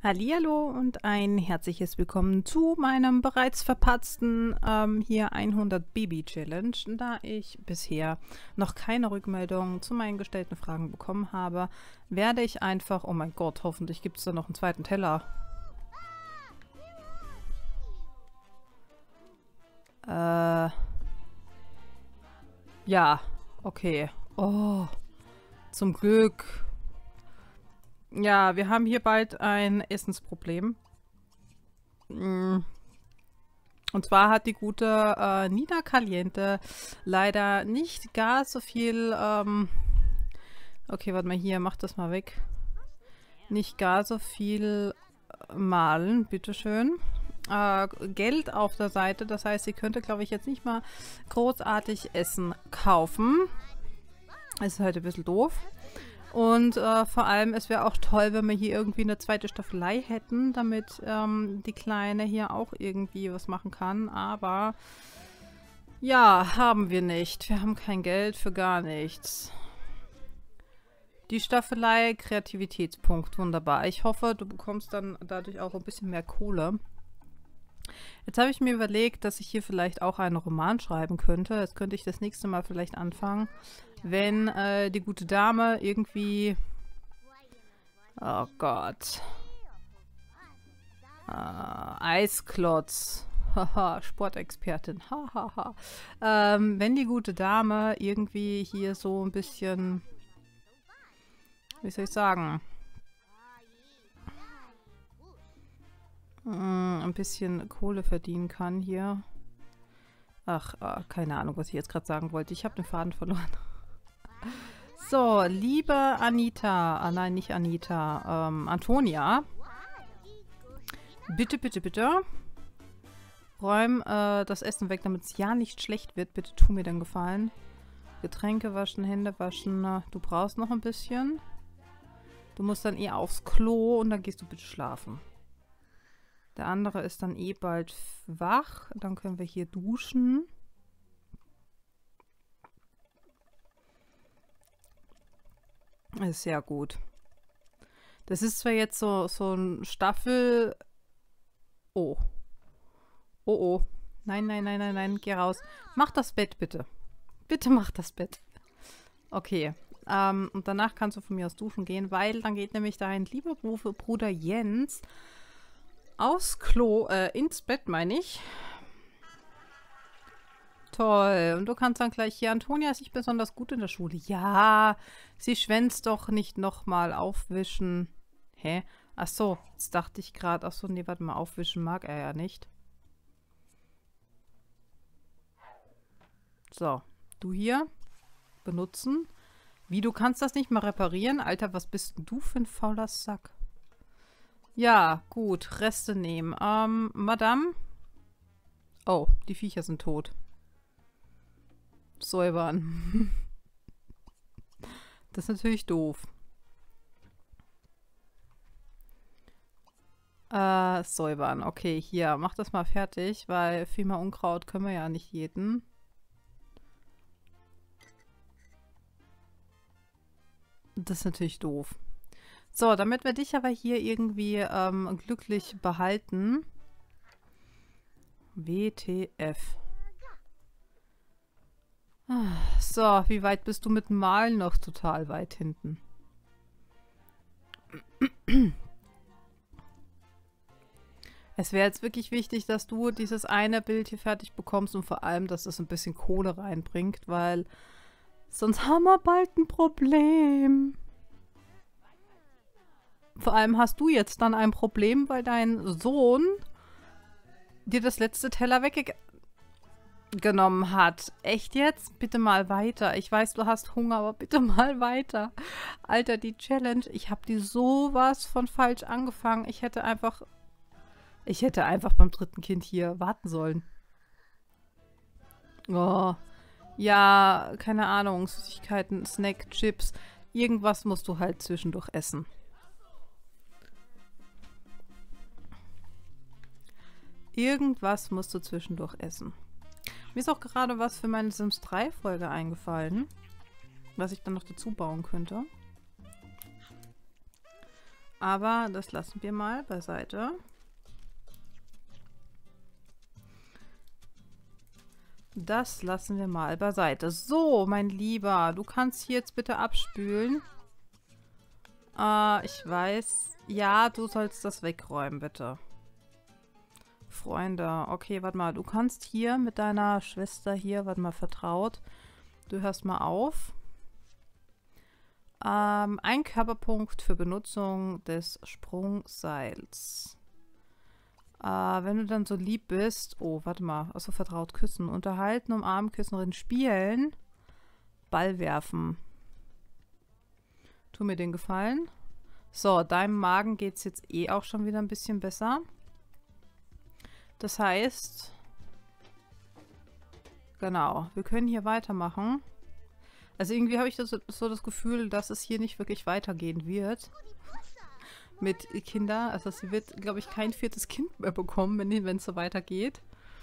Hallihallo und ein herzliches Willkommen zu meinem bereits verpatzten hier 100 Baby Challenge, da ich bisher noch keine Rückmeldung zu meinen gestellten Fragen bekommen habe, werde ich einfach, oh mein Gott, hoffentlich gibt es da noch einen zweiten Teller. Ja, okay. Oh, zum Glück. Ja, wir haben hier bald ein Essensproblem. Und zwar hat die gute Nina Caliente leider nicht gar so viel, okay, warte mal hier, mach das mal weg. Nicht gar so viel Malen, bitteschön. Geld auf der Seite, das heißt, sie könnte, glaube ich, jetzt nicht mal großartig Essen kaufen. Das ist halt ein bisschen doof. Und vor allem, es wäre auch toll, wenn wir hier irgendwie eine zweite Staffelei hätten, damit die Kleine hier auch irgendwie was machen kann. Aber ja, haben wir nicht. Wir haben kein Geld für gar nichts. Die Staffelei, Kreativitätspunkt, wunderbar. Ich hoffe, du bekommst dann dadurch auch ein bisschen mehr Kohle. Jetzt habe ich mir überlegt, dass ich hier vielleicht auch einen Roman schreiben könnte. Jetzt könnte ich das nächste Mal vielleicht anfangen, wenn die gute Dame irgendwie... Oh Gott. Eisklotz. Haha, Sportexpertin. Hahaha. Wenn die gute Dame irgendwie hier so ein bisschen... Wie soll ich sagen? Ein bisschen Kohle verdienen kann hier. Ach, keine Ahnung, was ich jetzt gerade sagen wollte. Ich habe den Faden verloren. So, liebe Anita. Nein, nicht Anita. Antonia. Bitte, bitte, bitte. Räum das Essen weg, damit es ja nicht schlecht wird. Bitte tu mir den Gefallen. Getränke waschen, Hände waschen. Du brauchst noch ein bisschen. Du musst dann aufs Klo und dann gehst du bitte schlafen. Der andere ist dann bald wach. Dann können wir hier duschen. Das ist sehr gut. Das ist zwar jetzt so ein Staffel... Oh. Oh, oh. Nein, nein, nein, nein, nein. Geh raus. Mach das Bett, bitte. Bitte mach das Bett. Okay. Und danach kannst du von mir aus duschen gehen, weil dann geht nämlich dein lieber Bruder Jens aufs Klo, ins Bett, meine ich. Toll. Und du kannst dann gleich hier, Antonia ist nicht besonders gut in der Schule. Ja, sie schwänzt doch nicht nochmal aufwischen. Hä? Ach so, jetzt dachte ich gerade, ach so, nee, warte mal, aufwischen mag er ja nicht. So, du hier benutzen. Wie, du kannst das nicht mal reparieren? Alter, was bist denn du für ein fauler Sack? Ja, gut, Reste nehmen. Madame? Oh, die Viecher sind tot. Säubern. Das ist natürlich doof. Säubern. Okay, hier, mach das mal fertig, weil viel mehr Unkraut können wir ja nicht jeden. Das ist natürlich doof. So, damit wir dich aber hier irgendwie glücklich behalten. WTF. So, wie weit bist du mit dem Malen noch? Total weit hinten. Es wäre jetzt wirklich wichtig, dass du dieses eine Bild hier fertig bekommst und vor allem, dass es ein bisschen Kohle reinbringt, weil sonst haben wir bald ein Problem. Vor allem hast du jetzt dann ein Problem, weil dein Sohn dir das letzte Teller weggenommen hat. Echt jetzt? Bitte mal weiter. Ich weiß, du hast Hunger, aber bitte mal weiter. Alter, die Challenge, ich habe die sowas von falsch angefangen. Ich hätte einfach beim dritten Kind hier warten sollen. Oh. Ja, keine Ahnung, Süßigkeiten, Snack, Chips. Irgendwas musst du halt zwischendurch essen. Irgendwas musst du zwischendurch essen. Mir ist auch gerade was für meine Sims 3 Folge eingefallen, was ich dann noch dazu bauen könnte. Aber das lassen wir mal beiseite. Das lassen wir mal beiseite. So, mein Lieber, du kannst hier jetzt bitte abspülen. Ich weiß. Ja, du sollst das wegräumen, bitte. Freunde. Okay, warte mal. Du kannst hier mit deiner Schwester hier, warte mal, vertraut. Du hörst mal auf. Ein Körperpunkt für Benutzung des Sprungseils. Wenn du dann so lieb bist. Oh, warte mal. Achso, vertraut küssen. Unterhalten, umarmen, küssen, drin spielen. Ball werfen. Tu mir den Gefallen. So, deinem Magen geht es jetzt eh auch schon wieder ein bisschen besser. Das heißt, genau, wir können hier weitermachen. Also irgendwie habe ich so das Gefühl, dass es hier nicht wirklich weitergehen wird. Mit Kindern. Also sie wird, glaube ich, kein 4. Kind mehr bekommen, wenn es so weitergeht.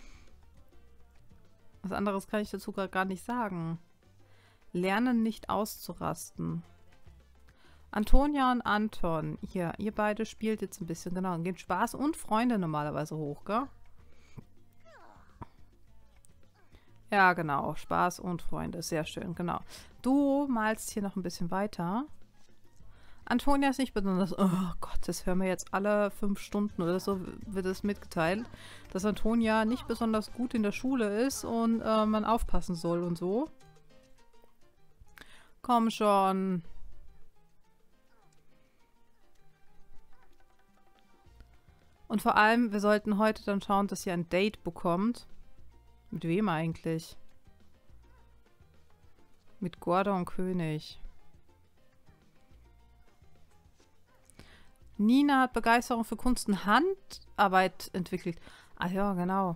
Was anderes kann ich dazu gar nicht sagen. Lernen nicht auszurasten. Antonia und Anton, hier, ihr beide spielt jetzt ein bisschen, genau, und gehen Spaß und Freunde normalerweise hoch, gell? Ja, genau, Spaß und Freunde, sehr schön, genau. Du malst hier noch ein bisschen weiter. Antonia ist nicht besonders, oh Gott, das hören wir jetzt alle 5 Stunden oder so, wird es mitgeteilt, dass Antonia nicht besonders gut in der Schule ist und man aufpassen soll und so. Komm schon. Und vor allem, wir sollten heute dann schauen, dass ihr ein Date bekommt. Mit wem eigentlich? Mit Gordon König. Nina hat Begeisterung für Kunst und Handarbeit entwickelt. Ah ja, genau.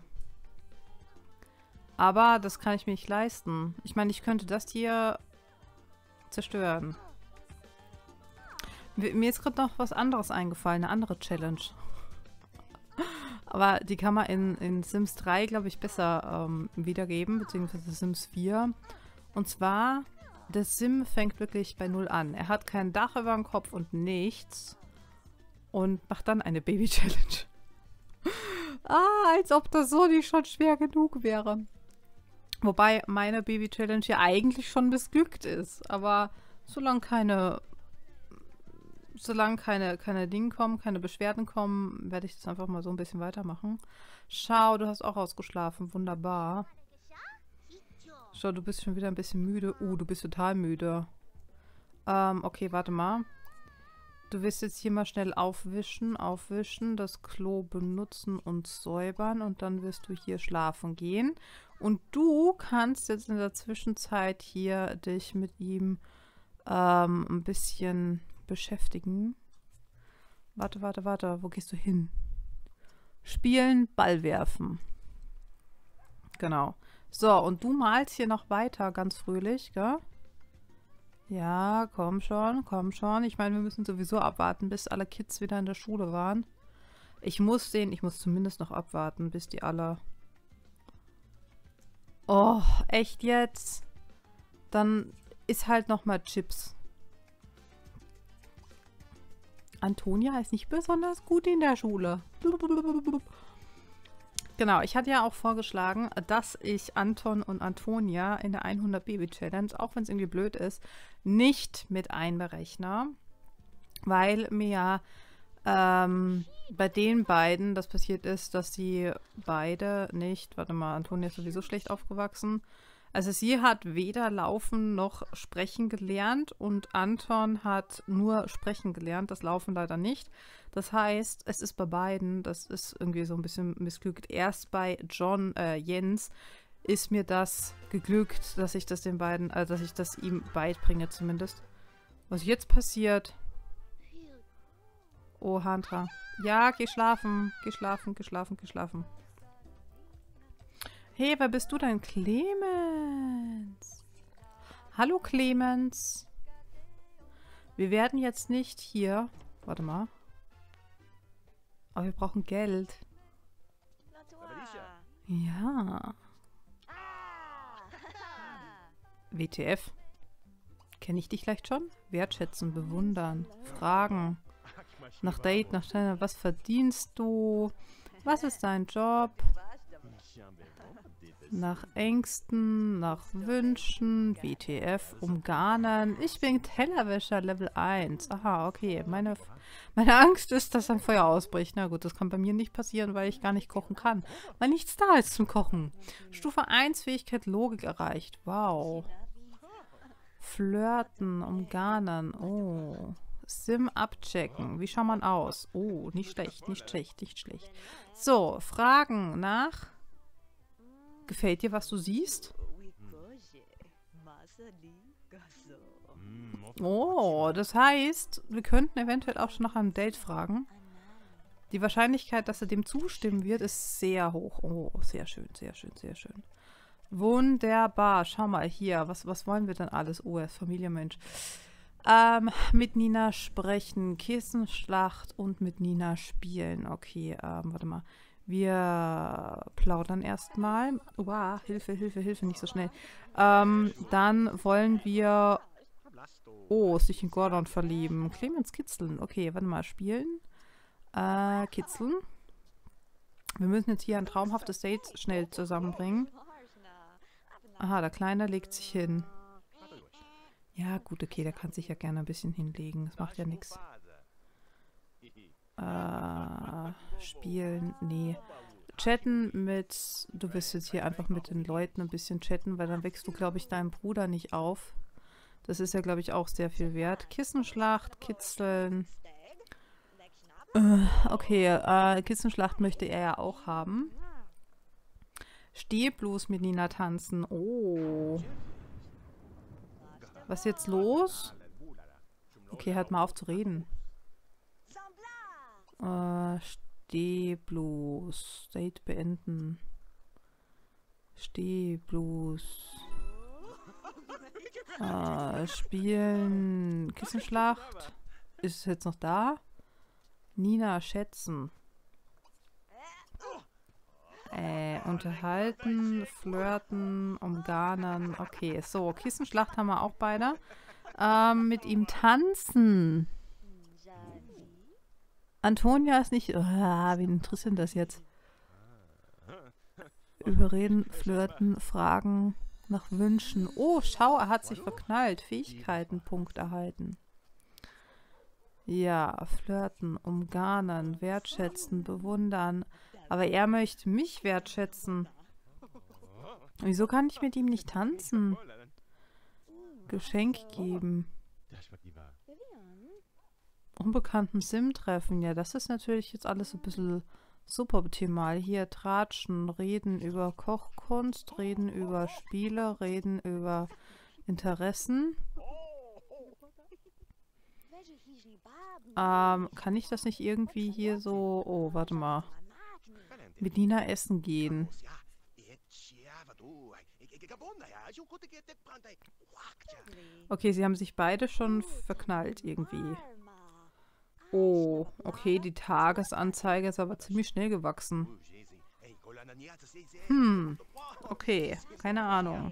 Aber das kann ich mir nicht leisten. Ich meine, ich könnte das hier zerstören. Mir ist gerade noch was anderes eingefallen, eine andere Challenge. Aber die kann man in Sims 3, glaube ich, besser wiedergeben, beziehungsweise Sims 4. Und zwar, der Sim fängt wirklich bei 0 an. Er hat kein Dach über dem Kopf und nichts. Und macht dann eine Baby-Challenge. Als ob das so nicht schon schwer genug wäre. Wobei meine Baby-Challenge ja eigentlich schon missglückt ist. Aber solange keine Dinge kommen, keine Beschwerden kommen, werde ich das einfach mal so ein bisschen weitermachen. Schau, du hast auch ausgeschlafen. Wunderbar. Schau, du bist schon wieder ein bisschen müde. Du bist total müde. Okay, warte mal. Du wirst jetzt hier mal schnell aufwischen, das Klo benutzen und säubern und dann wirst du hier schlafen gehen. Und du kannst jetzt in der Zwischenzeit hier dich mit ihm ein bisschen beschäftigen. Warte, wo gehst du hin? Spielen, Ball werfen. Genau. So, und du malst hier noch weiter, ganz fröhlich, gell? Ja, komm schon, komm schon. Ich meine, wir müssen sowieso abwarten, bis alle Kids wieder in der Schule waren. Ich muss zumindest noch abwarten, bis die alle... Oh, echt jetzt? Dann ist halt noch mal Chips. Antonia ist nicht besonders gut in der Schule. Genau, ich hatte ja auch vorgeschlagen, dass ich Anton und Antonia in der 100 Baby Challenge, auch wenn es irgendwie blöd ist, nicht mit einberechne, weil mir ja bei den beiden das passiert ist, dass sie beide nicht, warte mal, Antonia ist sowieso schlecht aufgewachsen, also sie hat weder Laufen noch Sprechen gelernt und Anton hat nur Sprechen gelernt, das Laufen leider nicht. Das heißt, es ist bei beiden, das ist irgendwie so ein bisschen missglückt. Erst bei Jens ist mir das geglückt, dass ich das den beiden, dass ich das ihm beibringe zumindest. Was jetzt passiert? Oh, Hantra. Ja, geh schlafen. Geh schlafen, geh schlafen, geh schlafen. Hey, wer bist du denn? Clemens. Hallo, Clemens. Wir werden jetzt nicht hier... Warte mal. Aber wir brauchen Geld. Ja. WTF. Kenne ich dich vielleicht schon? Wertschätzen, bewundern, fragen. Nach Date, nach Stelle, was verdienst du? Was ist dein Job? Nach Ängsten, nach Wünschen, WTF, umgarnen. Ich bin Tellerwäscher Level 1. Aha, okay. Meine Angst ist, dass ein Feuer ausbricht. Na gut, das kann bei mir nicht passieren, weil ich gar nicht kochen kann. Weil nichts da ist zum Kochen. Stufe 1, Fähigkeit Logik erreicht. Wow. Flirten, umgarnen. Oh. Sim abchecken. Wie schaut man aus? Oh, nicht schlecht, nicht schlecht, nicht schlecht. So, Fragen nach... Gefällt dir, was du siehst? Oh, das heißt, wir könnten eventuell auch schon nach einem Date fragen. Die Wahrscheinlichkeit, dass er dem zustimmen wird, ist sehr hoch. Oh, sehr schön, sehr schön, sehr schön. Wunderbar. Schau mal hier. Was wollen wir denn alles? Oh, er ist Familienmensch. Mit Nina sprechen, Kissenschlacht und mit Nina spielen. Okay, warte mal. Wir plaudern erstmal. Wow, Hilfe, Hilfe, Hilfe, nicht so schnell. Dann wollen wir... Oh, sich in Gordon verlieben. Clemens kitzeln. Okay, warte mal, spielen. Kitzeln. Wir müssen jetzt hier ein traumhaftes Date schnell zusammenbringen. Aha, der Kleine legt sich hin. Ja, gut, okay, der kann sich ja gerne ein bisschen hinlegen. Das macht ja nichts. Spielen, nee. Chatten mit, du wirst jetzt hier einfach mit den Leuten ein bisschen chatten, weil dann wächst du, glaube ich, deinem Bruder nicht auf. Das ist ja, glaube ich, auch sehr viel wert. Kissenschlacht, kitzeln. Okay, Kissenschlacht möchte er ja auch haben. Stehblues mit Nina tanzen. Oh. Was ist jetzt los? Okay, hört mal auf zu reden. Stehblues. Date beenden. Stehblues. Spielen. Kissenschlacht. Ist es jetzt noch da? Nina schätzen. Unterhalten, flirten, umgarnen. Okay, so, Kissenschlacht haben wir auch beide. Mit ihm tanzen. Antonia ist nicht... wen interessiert das jetzt? Überreden, flirten, fragen, nach Wünschen. Oh, schau, er hat sich verknallt. Fähigkeiten, Punkt erhalten. Ja, flirten, umgarnen, wertschätzen, bewundern. Aber er möchte mich wertschätzen. Wieso kann ich mit ihm nicht tanzen? Geschenk geben. Unbekannten Sim treffen. Ja, das ist natürlich jetzt alles ein bisschen suboptimal. Hier tratschen, reden über Kochkunst, reden über Spiele, reden über Interessen. Kann ich das nicht irgendwie hier so... Oh, warte mal. Mit Nina essen gehen. Okay, sie haben sich beide schon verknallt irgendwie. Oh, okay, die Tagesanzeige ist aber ziemlich schnell gewachsen. Okay, keine Ahnung.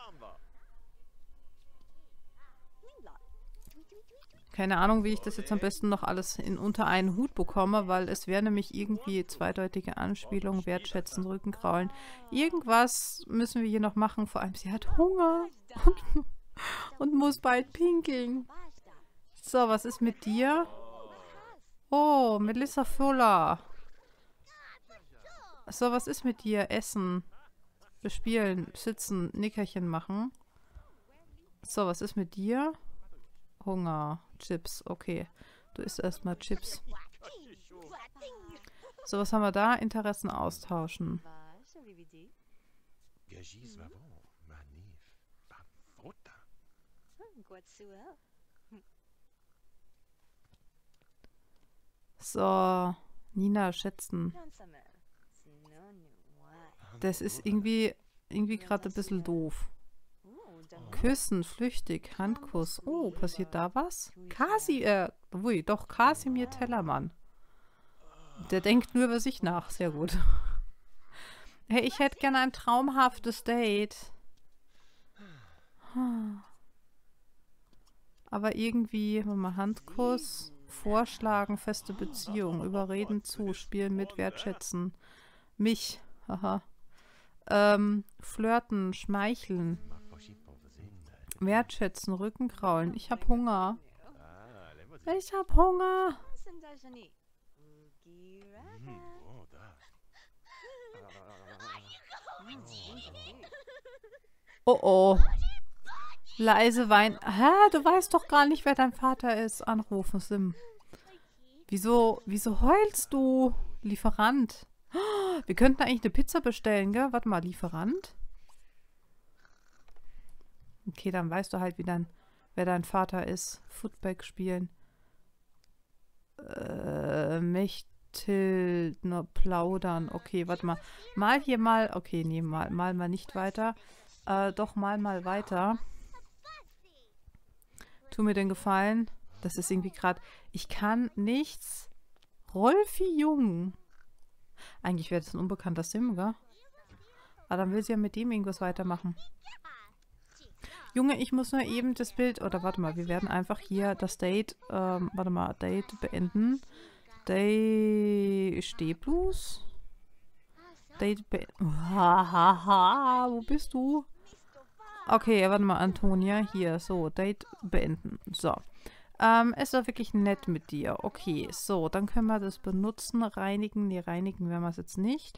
Keine Ahnung, wie ich das jetzt am besten noch alles unter einen Hut bekomme, weil es wäre nämlich irgendwie zweideutige Anspielung, wertschätzen, Rückenkraulen. Irgendwas müssen wir hier noch machen, vor allem sie hat Hunger und muss bald pinkeln. So, was ist mit dir? Oh, Melissa Fuller. So, was ist mit dir? Essen, bespielen, sitzen, Nickerchen machen. So, was ist mit dir? Hunger, Chips, okay. Du isst erstmal Chips. So, was haben wir da? Interessen austauschen. So, Nina schätzen. Das ist irgendwie gerade ein bisschen doof. Küssen, flüchtig, Handkuss. Oh, passiert da was? Kasimir Tellermann. Der denkt nur über sich nach. Sehr gut. Hey, ich hätte gerne ein traumhaftes Date. Aber irgendwie, mal Handkuss, Vorschlagen, feste Beziehung, überreden zu, spielen mit, wertschätzen. Mich, haha. Flirten, schmeicheln, wertschätzen, Rücken kraulen. Ich hab Hunger. Ich hab Hunger. Oh oh. Leise weinen. Hä? Du weißt doch gar nicht, wer dein Vater ist. Anrufen, Sim. Wieso heulst du? Lieferant. Wir könnten eigentlich eine Pizza bestellen, gell? Warte mal, Lieferant? Okay, dann weißt du halt, wer dein Vater ist. Footback spielen. Nur plaudern. Okay, warte mal. Mal hier mal. Okay, nee, mal nicht weiter. Doch mal weiter. Tu mir den Gefallen. Das ist irgendwie gerade. Ich kann nichts. Rolfi Jung. Eigentlich wäre das ein unbekannter Sim, gell? Aber dann will sie ja mit dem irgendwas weitermachen. Junge, ich muss nur eben das Bild. Oder warte mal, wir werden einfach hier das Date. Warte mal, Date beenden. Stehblues? Date beenden. Hahaha, wo bist du? Okay, warte mal, Antonia. Hier, so, Date beenden. So. Es war wirklich nett mit dir. Okay, so, dann können wir das benutzen. Reinigen. Nee, reinigen werden wir es jetzt nicht.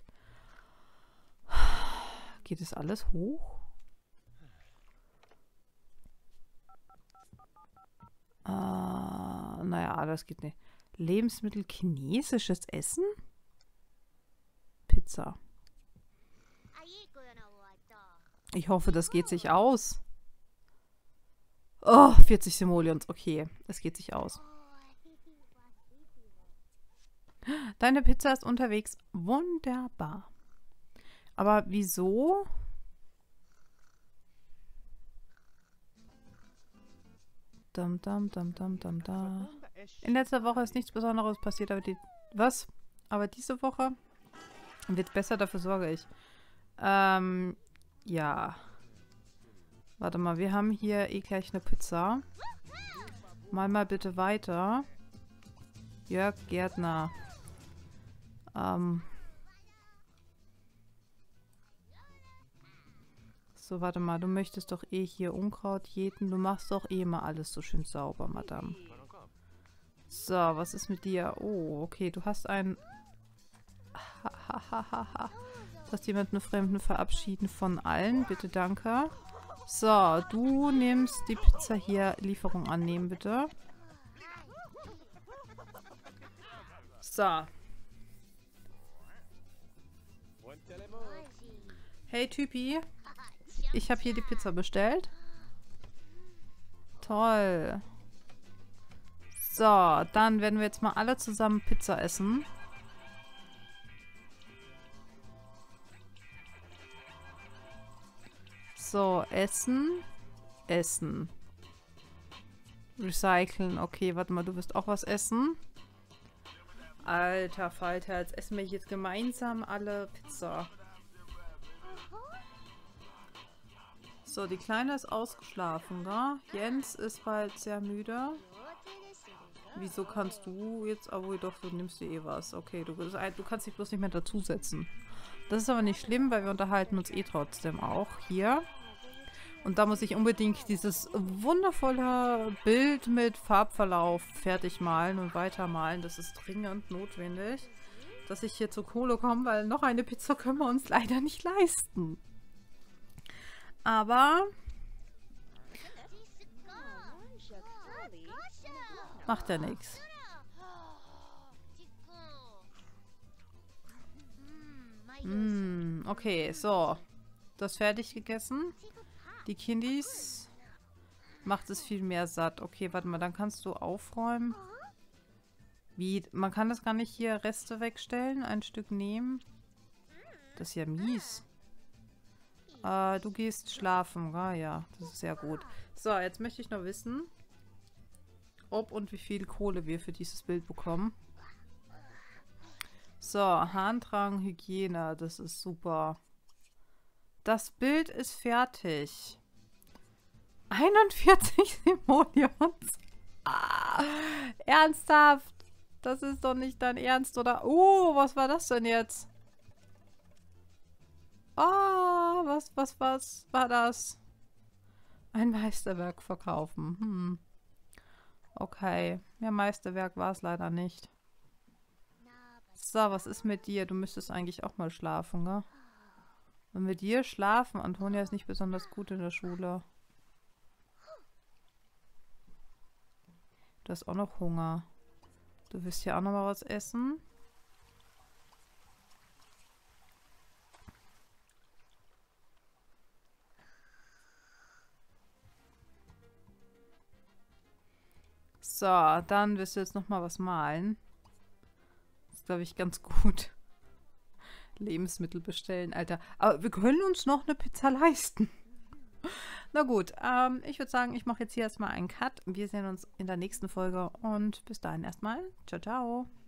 Geht es alles hoch? Naja, das geht nicht. Lebensmittel, chinesisches Essen? Pizza. Ich hoffe, das geht sich aus. Oh, 40 Simoleons. Okay, es geht sich aus. Deine Pizza ist unterwegs. Wunderbar. Aber wieso? Dum, dum, dum, dum, dum, da. In letzter Woche ist nichts Besonderes passiert, aber was? Aber diese Woche wird besser, dafür sorge ich. Ja. Warte mal, wir haben hier eh gleich eine Pizza. Mal bitte weiter. Jörg Gärtner. So, warte mal, du möchtest doch eh hier Unkraut jäten. Du machst doch eh mal alles so schön sauber, Madame. So, was ist mit dir? Oh, okay, du hast einen... Du hast jemanden Fremden verabschieden von allen. Bitte, danke. So, du nimmst die Pizza hier. Lieferung annehmen, bitte. So. Hey, Typi. Ich habe hier die Pizza bestellt. Toll. So, dann werden wir jetzt mal alle zusammen Pizza essen. So, essen. Essen. Recyceln. Okay, warte mal, du wirst auch was essen. Alter Falter, jetzt essen wir jetzt gemeinsam alle Pizza. So, die Kleine ist ausgeschlafen, ne? Jens ist bald sehr müde. Wieso kannst du jetzt... Aber doch, du nimmst dir eh was. Okay, du kannst dich bloß nicht mehr dazusetzen. Das ist aber nicht schlimm, weil wir unterhalten uns eh trotzdem auch hier. Und da muss ich unbedingt dieses wundervolle Bild mit Farbverlauf fertig malen und weitermalen. Das ist dringend notwendig, dass ich hier zur Kohle komme, weil noch eine Pizza können wir uns leider nicht leisten. Aber macht ja nichts. Okay, so. Das fertig gegessen. Die Kindis macht es viel mehr satt. Okay, warte mal, dann kannst du aufräumen. Wie? Man kann das gar nicht hier Reste wegstellen, ein Stück nehmen. Das ist ja mies. Du gehst schlafen. Ah ja, das ist sehr gut. So, jetzt möchte ich noch wissen, ob und wie viel Kohle wir für dieses Bild bekommen. So, Harndrang, Hygiene, das ist super. Das Bild ist fertig. 41 Simoleons. Ernsthaft? Das ist doch nicht dein Ernst, oder? Oh, was war das denn jetzt? Oh, was war das? Ein Meisterwerk verkaufen. Hm. Okay. Mehr Meisterwerk war es leider nicht. So, was ist mit dir? Du müsstest eigentlich auch mal schlafen, gell? Und mit dir schlafen? Antonia ist nicht besonders gut in der Schule. Du hast auch noch Hunger. Du willst hier auch noch mal was essen? So, dann wirst du jetzt noch mal was malen. Das ist, glaube ich, ganz gut. Lebensmittel bestellen, Alter. Aber wir können uns noch eine Pizza leisten. Na gut, ich würde sagen, ich mache jetzt hier erstmal einen Cut. Wir sehen uns in der nächsten Folge und bis dahin erstmal. Ciao, ciao.